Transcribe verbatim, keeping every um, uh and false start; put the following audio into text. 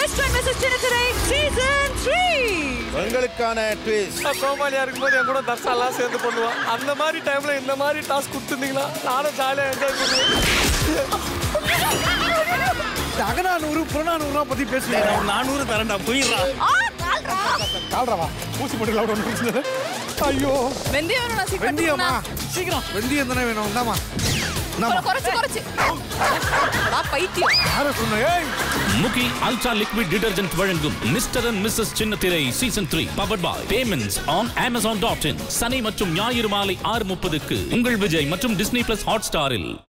Mister and Mrs Chinnathirai season three. உங்களுக்கான twist. கோமாளியா இருக்கும்போது என் கூட தர்ஷாலாம் சேர்ந்து பண்ணுவான். அந்த மாதிரி டைம்ல இந்த மாதிரி டாஸ்க் கொடுத்துருந்தீங்களா நானும் ஜாலியா என்ஜாய் பண்ணுவேன். அகநானூறு புறநானூறு பத்தி பேசுறேன். நானூறு தரண்டா போயிடுறா. கால்றவா ஊசி போட்டுலாம் ஒன்று பிரச்சனை. ஐயோ வெந்தயம் நான் சீக்கிரம் வெந்தயமா சீக்கிரம் வெந்தயம் தானே வேணும். இந்தாமா குறைச்சு குறைச்சு நான் பைத்தியம். யார சொன்ன? ஏய் முகி அல்ட்ரா லிக்விட் டிடர்ஜென்ட் வழங்கும் mister and Mrs Chinnathirai season three powered by payments on Amazon dot in. சனி மற்றும் ஞாயிறு மாலை ஆறு முப்பதுக்கு உங்கள் விஜய் மற்றும் டிஸ்னி பிளஸ் ஹாட் ஸ்டாரில்.